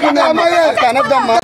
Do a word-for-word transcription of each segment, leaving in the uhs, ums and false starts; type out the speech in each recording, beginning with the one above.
అనద్దమ్మా.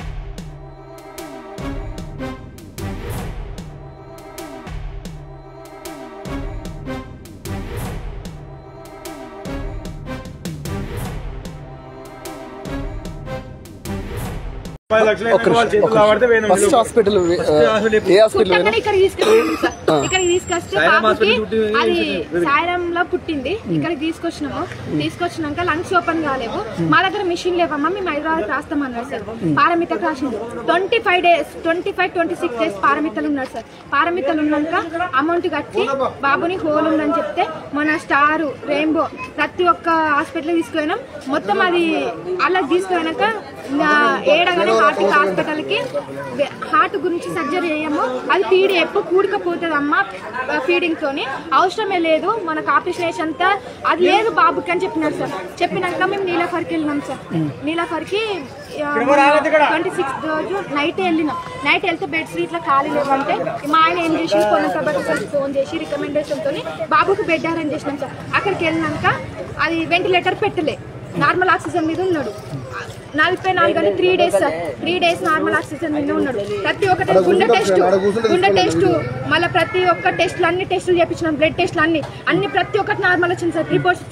First hospital ఏ hospital ఇక్కడికి తీసుకొస్తే బాబుకి అది సాయంలో పుట్టింది. ఇక్కడికి తీసుకొచ్చినాము. తీసుకొచ్చినాక లంగ్స్ ఓపెన్ కాలేవు. మా దగ్గర మిషన్ లేవమ్మా, మేము హైదరాబాద్ రాస్తామన్నారు సార్. పారమితకు రాసింది. Twenty five days twenty five twenty six days పారమితలు ఉన్నారు సార్. పారమితలు ఉన్నాక అమౌంట్ కట్టి బాబుని హోల్ ఉందని చెప్తే మన స్టార్ రెయిన్బో ప్రతి ఒక్క హాస్పిటల్ తీసుకుపోయినాం. మొత్తం అది అలా తీసుకుపోయినాక ఏడగానే హార్ట్ హాస్పిటల్ కి హార్ట్ గురించి సర్జరీ చేయము, అది పీడి ఎప్పుడు కూడకపోతుంది అమ్మ ఫీడింగ్ తోని, అవసరమే లేదు మనకు ఆపరేషన్ అంతా అది లేదు బాబుకి అని చెప్పినారు సార్. చెప్పినాక మేము నీలాఫర్కి వెళ్ళినాం సార్. నీలాఫర్కి ట్వంటీ సిక్స్త్ రోజు నైట్ వెళ్ళినాం. నైట్ వెళ్తే బెడ్స్ ఇట్లా ఖాళీ లేవంటే మా ఆయన ఏం చేసి కొన్ని కాబట్టి సార్ ఫోన్ చేసి రికమెండేషన్ తోని బాబుకి బెడ్ అరేంజ్ చేసినాం సార్. అక్కడికి వెళ్ళినాక అది వెంటిలేటర్ పెట్టలే, నార్మల్ ఆక్సిజన్ మీద ఉన్నాడు. నలభై నాలుగు గంటలు three days sir. Three days normal oxygen మీద ఉన్నాడు. ప్రతి ఒక్కటి గుండె టెస్ట్ గుండె టెస్ట్ మళ్ళీ ప్రతి ఒక్క టెస్ట్లు అన్ని టెస్టులు చేయించినాం. బ్లడ్ టెస్ట్లు అన్ని అన్ని ప్రతి ఒక్కటి నార్మల్ వచ్చింది సార్. రిపోర్ట్స్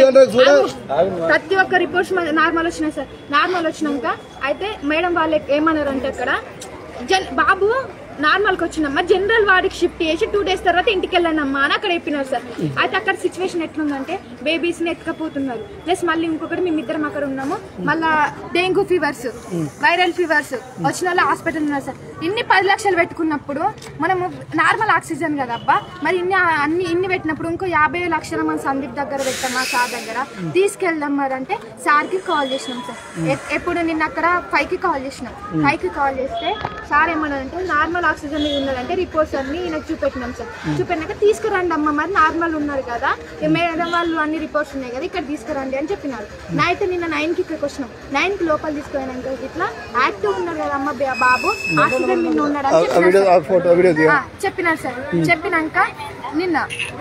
ప్రతి ఒక్క రిపోర్ట్స్ నార్మల్ వచ్చినాయి సార్. నార్మల్ వచ్చినాక అయితే మేడం వాళ్ళు ఏమన్నారు అంటే అక్కడ జన్ బాబు నార్మల్కి వచ్చినమ్మా, జనరల్ వార్డుకి షిఫ్ట్ చేసి టూ డేస్ తర్వాత ఇంటికి వెళ్ళానమ్మా అని అక్కడ చెప్పినారు సార్. అయితే అక్కడ సిచ్యువేషన్ ఎట్లుందంటే బేబీస్ని ఎత్తుకపోతున్నారు. ప్లస్ మళ్ళీ ఇంకొకటి మేమిద్దరం అక్కడ ఉన్నాము. మళ్ళా డెంగ్యూ ఫీవర్స్ వైరల్ ఫీవర్స్ వచ్చిన వాళ్ళు హాస్పిటల్ ఉన్నారు సార్. ఇన్ని పది లక్షలు పెట్టుకున్నప్పుడు మనము నార్మల్ ఆక్సిజన్ కదా అబ్బా, మరి ఇన్ని అన్ని ఇన్ని పెట్టినప్పుడు ఇంకో యాభై లక్షల మన సందీప్ దగ్గర పెట్టామా సార్ దగ్గర తీసుకెళ్దాం మరి అంటే సార్కి కాల్ చేసినాం సార్. ఎప్పుడు నిన్న అక్కడ ఫైవ్ కి కాల్ చేసినాం. ఫైవ్ కి కాల్ చేస్తే సార్ ఏమన్నారంటే నార్మల్ ఆక్సిజన్ మీద ఉన్నదంటే రిపోర్ట్స్ అన్ని ఈయనకు చూపెట్టినాం సార్. చూపెట్టినాక తీసుకురండి అమ్మ, మరి నార్మల్ ఉన్నారు కదా మేడం వాళ్ళు అన్ని రిపోర్ట్స్ ఉన్నాయి కదా ఇక్కడ తీసుకురండి అని చెప్పినారు. నైట్ నిన్న నైన్ కి ఇక్కడికి వచ్చినాం. నైన్ కి లోపల తీసుకుపోయినాక ఇట్లా యాక్టివ్ ఉన్నారు కదా అమ్మ బాబు ఆక్సిజన్ మీద ఉన్నాడు అని చెప్పినారు సార్. చెప్పినాక నిన్న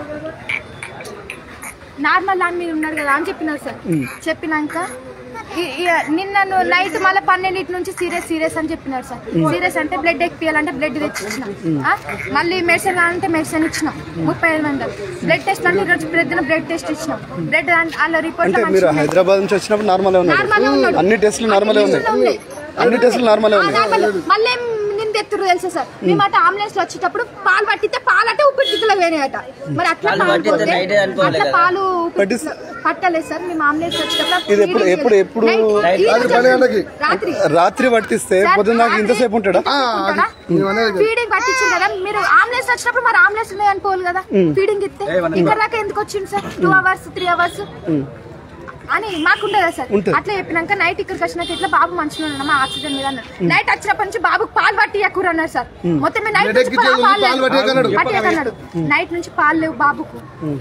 నార్మల్ దాని మీద ఉన్నారు కదా అని చెప్పినారు సార్. చెప్పినాక నిన్న నైట్ మళ్ళీ పన్నెండింటి నుంచి సీరియస్ సీరియస్ అని చెప్పినారు సార్. సీరియస్ అంటే బ్లడ్ ఎక్కియాలంటే బ్లడ్ తెచ్చి ఇచ్చినాం. మళ్ళీ మెడిసిన్ కావాలంటే మెడిసిన్ ఇచ్చినాం. ముప్పై ఐదు వందలు బ్లడ్ టెస్ట్ అంటే ఈరోజు ప్రొద్దున బ్లడ్ టెస్ట్ ఇచ్చినాం. బ్లడ్ వాళ్ళ రిపోర్ట్ హైదరాబాద్ నుంచి వచ్చినప్పుడు నార్మల్ అన్ని టెస్టులు నార్మల్ ఉన్నాయి. అన్ని టెస్టులు నార్మల్ మళ్ళీ ఎత్తురు తెలుసా సార్. మేము అట అంబులెన్స్ లో వచ్చేటప్పుడు పాలు పట్టితే పాలు అంటే ఊపిరితిత్తులకు పోయినాయట. మరి అట్లా అట్లా పాలు పట్టలేదు సార్. మేము అంబులెన్స్ వచ్చేటప్పుడు రాత్రి పట్టిస్తే పొద్దున్న ఇంతసేపు ఉంటాడా ఫీడింగ్ పట్టించింది కదా. మీరు అంబులెన్స్ వచ్చినప్పుడు మరి అంబులెన్స్ ఉన్నాయి అనుకోవాలి కదా. ఫీడింగ్ ఇస్తే ఇక్కడ దాకా ఎందుకు వచ్చింది sir? Two hours three hours అని మాకుండదా సార్. అట్లా చెప్పినాక నైట్ ఇక్కడికి వచ్చినాక ఇట్లా బాబు మంచిగా ఉన్నామా ఆక్సిజన్ మీద అన్నారు. నైట్ వచ్చినప్పటి నుంచి బాబుకి పాలు పట్టి ఎక్కువ అన్నారు సార్. మొత్తం నైట్ నుంచి అన్నాడు. నైట్ నుంచి పాలు లేవు బాబుకు.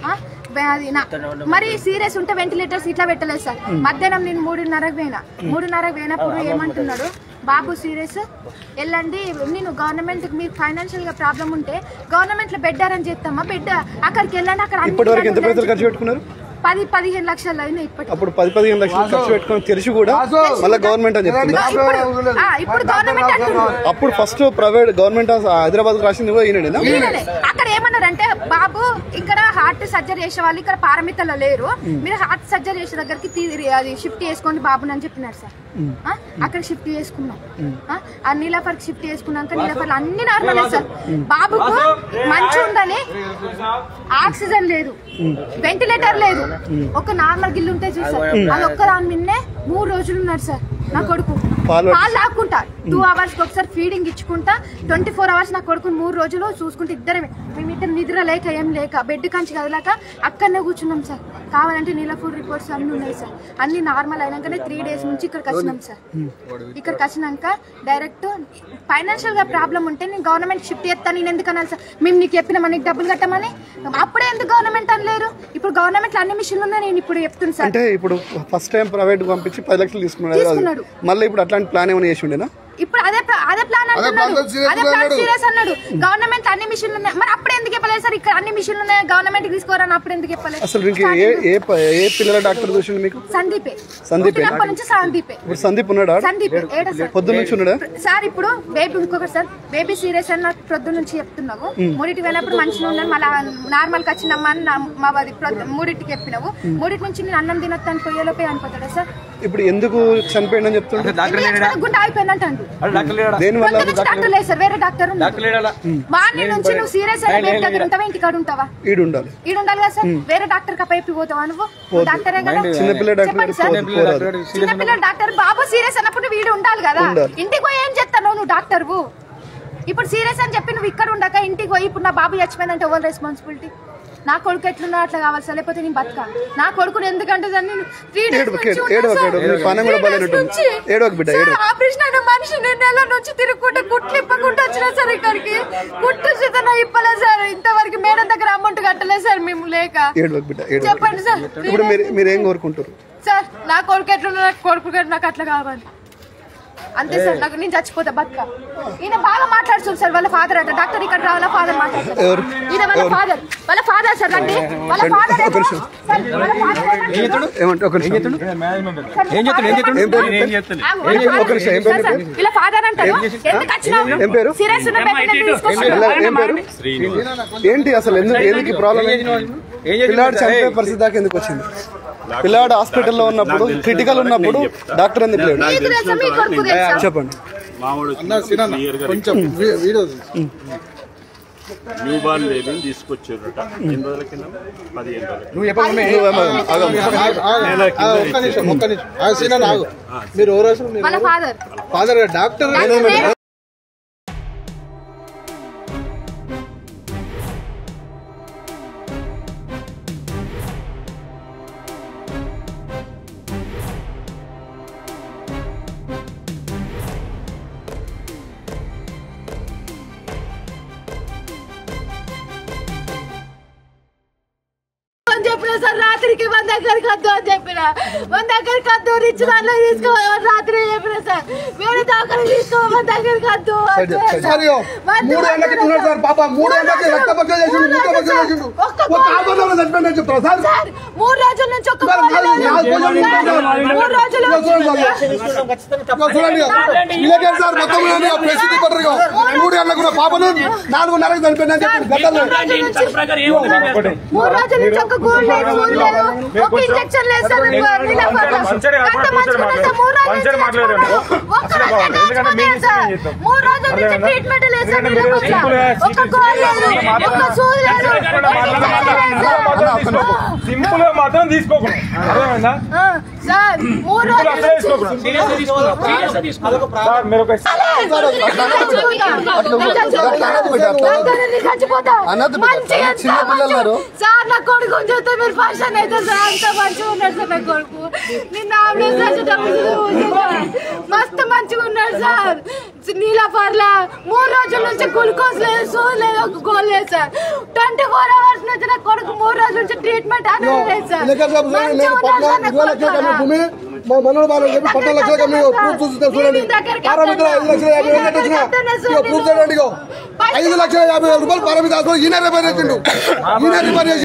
మరి సీరియస్ ఉంటే వెంటిలేటర్స్ ఇట్లా పెట్టలేదు సార్. మధ్యాహ్నం నేను మూడున్నరకు పోయినా. మూడున్నరకు పోయినప్పుడు ఏమంటున్నాడు బాబు సీరియస్ వెళ్ళండి, నేను గవర్నమెంట్ మీకు ఫైనాన్షియల్ గా ప్రాబ్లం ఉంటే గవర్నమెంట్ లో బెడ్ అరేంజ్ చేస్తామా, బెడ్ అక్కడికి వెళ్ళండి. అక్కడ పది పదిహేను లక్షలు అయినా ఇప్పటి అప్పుడు పది పదిహేను లక్షలు ఖర్చు పెట్టుకొని తెలిసి కూడా మళ్ళీ గవర్నమెంట్ అని చెప్తుంది. ఇప్పుడు గవర్నమెంట్ అప్పుడు ఫస్ట్ ప్రైవేట్ గవర్నమెంట్ హైదరాబాద్ రాసింది కూడా ఈయన. అక్కడ ఏమన్నారంటే బాబు ఇక్కడ హార్ట్ సర్జరీ చేసే వాళ్ళు ఇక్కడ పారమితలో లేరు, మీరు హార్ట్ సర్జరీ చేసే దగ్గరికి అది షిఫ్ట్ చేసుకోండి బాబుని అని చెప్పినారు సార్. అక్కడ షిఫ్ట్ చేసుకున్నాం. ఆ నీలాఫర్ షిఫ్ట్ చేసుకున్నాక నీలాఫర్ అన్ని నార్మల్ సార్. బాబుకు మంచి ఉందని ఆక్సిజన్ లేదు, వెంటిలేటర్ లేదు, ఒక నార్మల్ గిల్లు ఉంటే చూసారు అది ఒక్క దాని మిన్నే మూడు రోజులు ఉన్నారు సార్. నా కొడుకు పాలు లాక్కుంటా టూ అవర్స్ ఒకసారి ఫీడింగ్ ఇచ్చుకుంటా ట్వంటీ ఫోర్ అవర్స్ నా కొడుకుని మూడు రోజులు చూసుకుంటే ఇద్దరమే. మేమిద్దరు నిద్ర లేక ఏం లేక బెడ్ కంచి కదలాక అక్కడనే కూర్చున్నాం సార్. కావాలంటే నీలఫుడ్ రిపోర్ట్స్ అన్ని ఉన్నాయి సార్. అన్ని నార్మల్ అయినాకనే త్రీ డేస్ నుంచి ఇక్కడికి వచ్చినాం సార్. ఇక్కడికి వచ్చినాక డైరెక్ట్ ఫైనాన్షియల్ గా ప్రాబ్లం ఉంటే నేను గవర్నమెంట్ షిఫ్ట్ చేస్తాను నేను ఎందుకు అనాలి సార్. మేము నీకు చెప్పినా మనకి డబ్బులు కట్టమని అప్పుడే ఎందుకు గవర్నమెంట్ అనలేరు? ఇప్పుడు గవర్నమెంట్ అన్ని మిషన్లు ఉన్నాయి. నేను ఇప్పుడు చెప్తున్నాను సార్. అంటే ఇప్పుడు ఫస్ట్ టైం ప్రైవేట్ పంపించి పది లక్షలు తీసుకున్నాడు, మళ్ళీ ఇప్పుడు అట్లాంటి ప్లాన్ ఏమైనా చేసి ఉండేనా? ఇప్పుడు అదే అదే ప్లాన్ అంటున్నాడు, అదే ప్లాన్ సీరియస్ అన్నాడు. గవర్నమెంట్ అన్ని మిషన్లు ఉన్నాయి, మరి అప్పుడు ఎందుకు చెప్పలేదు సార్? ఇక్కడ అన్ని మిషన్లు ఉన్నాయి, గవర్నమెంట్ తీసుకోరని అప్పుడు ఎందుకు చెప్పలేదు? అసలు ఏ పిల్లల డాక్టర్ చూసిండు మీకు? సందీపే, సందీప్ నుంచి సందీపే. ఇప్పుడు సందీప్ ఉన్నాడా? సందీప్ ఏడా సార్? పొద్దు నుంచి ఉన్నాడా సార్? ఇప్పుడు బేబీ ఇంకొకటి సార్, బేబీ సీరియస్ అని నాకు ప్రొద్దు నుంచి చెప్తున్నావు. మూడింటికి వెళ్ళినప్పుడు మంచిగా ఉన్నాను, మళ్ళీ నార్మల్ కి వచ్చినమ్మా అని మా మూడింటికి చెప్పినావు. మూడింటి నుంచి నేను అన్నం తినొద్దాను పోయేలోపే అనిపోతాడా సార్? ఇప్పుడు ఎందుకు చనిపోయిందని చెప్తుంటే గుండె అయిపోయిందంట. డాక్టర్ లేదు సార్, వేరే డాక్టర్. మార్నింగ్ నుంచి నువ్వు సీరియస్ అయిన బేబీ దగ్గర ఉంటావా, ఇంటికాడ ఉంటావా? ఈడు ఉండాలి, ఈడు ఉండాలి కదా సార్. వేరే డాక్టర్ కప్పైపు పోతావా నువ్వు? డాక్టరే కదా. చిన్నపిల్ల చెప్పండి సార్, చిన్నపిల్ల డాక్టర్ బాబు సీరియస్ అన్నప్పుడు వీడు ఉండాలి కదా. ఇంటికి పోయి ఏం చెప్తాను నువ్వు డాక్టర్వు? ఇప్పుడు సీరియస్ అని చెప్పి నువ్వు ఇక్కడ ఉండక ఇంటికి పోయి ఇప్పుడు నా బాబు చచ్చిపోయిందంటే ఎవరు రెస్పాన్సిబిలిటీ? నా కొడుకు ఎట్లున్నా అట్లా కావాలి సార్, లేకపోతే నేను బతక. నా కొడుకుని ఎందుకంటే ఆపరేషన్ అయిన మనిషి నేను నెల నుంచి తిరుగుకుంటే కుట్లు ఇప్పకుండా వచ్చినా సార్. ఇక్కడికి కుట్టు చేతన ఇప్పలే సార్. ఇంతవరకు మేడం దగ్గర అమౌంట్ కట్టలేదు సార్ మేము లేక. చెప్పండి సార్, మీరు ఏం కోరుకుంటారు సార్? నా కొడుకు ఎట్లున్నా కొడుకు నాకు అట్లా కావాలి అంతే సార్. నాకు నేను చచ్చిపోతా బతుక. ఈయన బాగా మాట్లాడుతుంది సార్, వాళ్ళ ఫాదర్ అంట. డాక్టర్ ఇక్కడ వాళ్ళ ఫాదర్ మాట్లాడుతారు. ఈయన వాళ్ళ ఫాదర్, వాళ్ళ ఫాదర్ సార్ రండి. వాళ్ళ ఫాదర్ వీళ్ళ ఫాదర్ అంటారు. ఎందుకు వచ్చినావు? సీరియస్ ఏంటి అసలు? ఎందుకు ఎందుకు ప్రాబ్లం? పిల్లాడు చనిపోయే పరిస్థితి దాకా ఎందుకు వచ్చింది? పిల్లాడు హాస్పిటల్లో ఉన్నప్పుడు క్రిటికల్ ఉన్నప్పుడు డాక్టర్ ఎందుకు లేడు? చెప్పండి. న్యూ బార్న్ బేబీని తీసుకొచ్చారట ఎన్ని రోజుల కింద? పదిహేను రోజులు. డాక్టర్ చెప్పిన సార్, రాత్రికి మన దగ్గరికి వద్దు అని చెప్పిన. మన దగ్గరికి వద్దు, రిచ్ దాంట్లో తీసుకోవాలి రాత్రి చెప్పిన సార్. వేరే దాకా తీసుకోవాలి, మన దగ్గరికి వద్దు. మూడు రోజుల నుంచి ఒక్క మూడు రోజులు మూడు గంటలకు పాపను నాలుగున్నరకు చనిపోయిందని చెప్పి మూడు రోజుల నుంచి ఒక్క గోల్ లేదు, గోల్ లేదు, ఒక ఇంజెక్షన్ లేదు సార్. మూడు రోజుల నుంచి ట్రీట్మెంట్ లేదు సార్. ఒక గోల్ లేదు, ఒక సూది లేదు. సింపుల్ గా మాత్రం తీసుకోకుండా సార్ మూడు రోజుల సార్. నా కొడుకు చూస్తే మీరు ఫంక్షన్ అయితే సార్ అంత మంచిగా ఉన్నాడు సార్. నా కొడుకు నిన్న మస్తు మంచిగా ఉన్నాడు సార్. నీలపర్ల మూడు రోజుల నుంచి గ్లూకోజ్ లేదు, సూది లేదు, ఒక గోల్ లేదు సార్. ట్వంటీ ఫోర్ అవర్స్ నుంచి నా కొడుకు మూడు రోజుల నుంచి ట్రీట్మెంట్ అనేది లేదు సార్. మా మనోడు బాగా చెప్పి పన్నెండు లక్షలుగా మీరు ప్రూఫ్ చూస్తారు చూడండి. పారామిత్ర ఐదు లక్షల యాభై వేలు వచ్చిన ప్రూఫ్ చూడండి. ఐదు లక్షల యాభై వేల రూపాయలు పారామిత్ర ఈయన రిపేర్ చేసిండు, ఈయన రిపేర్ చేసి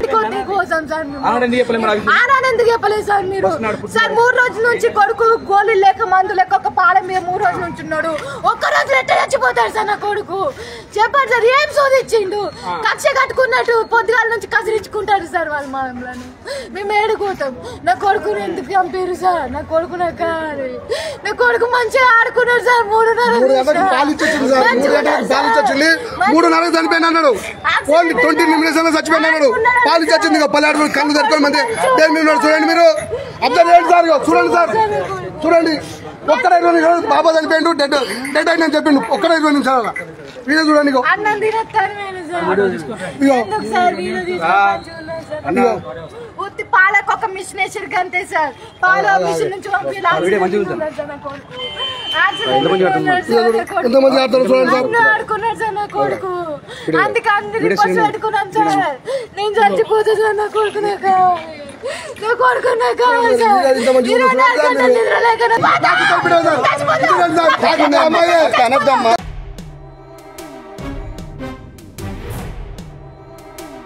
కోసం సార్ ఆనంద్ చెప్పలేదు సార్ మీరు సార్ మూడు రోజుల నుంచి కొడుకు గోళీ లేక మందు లేక ఒక పాలెం మీద మూడు రోజుల నుంచి ఉన్నాడు. ఒక్క రోజు ఎట్ట చచ్చిపోతాడు సార్ నా కొడుకు చెప్పండి సార్. ఏం సోదిచ్చిండు కక్ష కట్టుకున్నట్టు పొద్దుగాల నుంచి కసిరించుకుంటాడు సార్ వాళ్ళు మమ్మల్ని. మేము ఏడుకోతాం. నా కొడుకుని ఎందుకు చంపారు సార్? నా కొడుకు నాకు నా కొడుకు మంచిగా ఆడుకున్నాడు సార్. మూడున్నర మూడున్నర చనిపోయిన అన్నాడు. ఓన్లీ ట్వంటీ నిమిషాలు చచ్చిపోయిన అన్నాడు. పాలు చచ్చింది పల్లెడు కళ్ళు తెరుకొని మంది చూడండి మీరు అబ్జర్వ్ చేయండి సార్. చూడండి సార్ చూడండి ఒక్కడ ఇరవై నిమిషాలు బాబా చనిపోయిండు డెడ్ డెడ్ అయిన చెప్పిండు. ఒక్కడ ఇరవై నిమిషాల వీడియో చూడండి. ఉత్తి పాలకు ఒక మిషన్ వేసారు అంతే సార్. పాల మిషన్ నుంచి ఆడుకున్నాడు సార్ నా కొడుకు. అందుకే అందరి పెట్టుకున్నాం సార్. నేను చచ్చిపోతా సార్ నా కొడుకు నాకు నా కొడుకు నాకు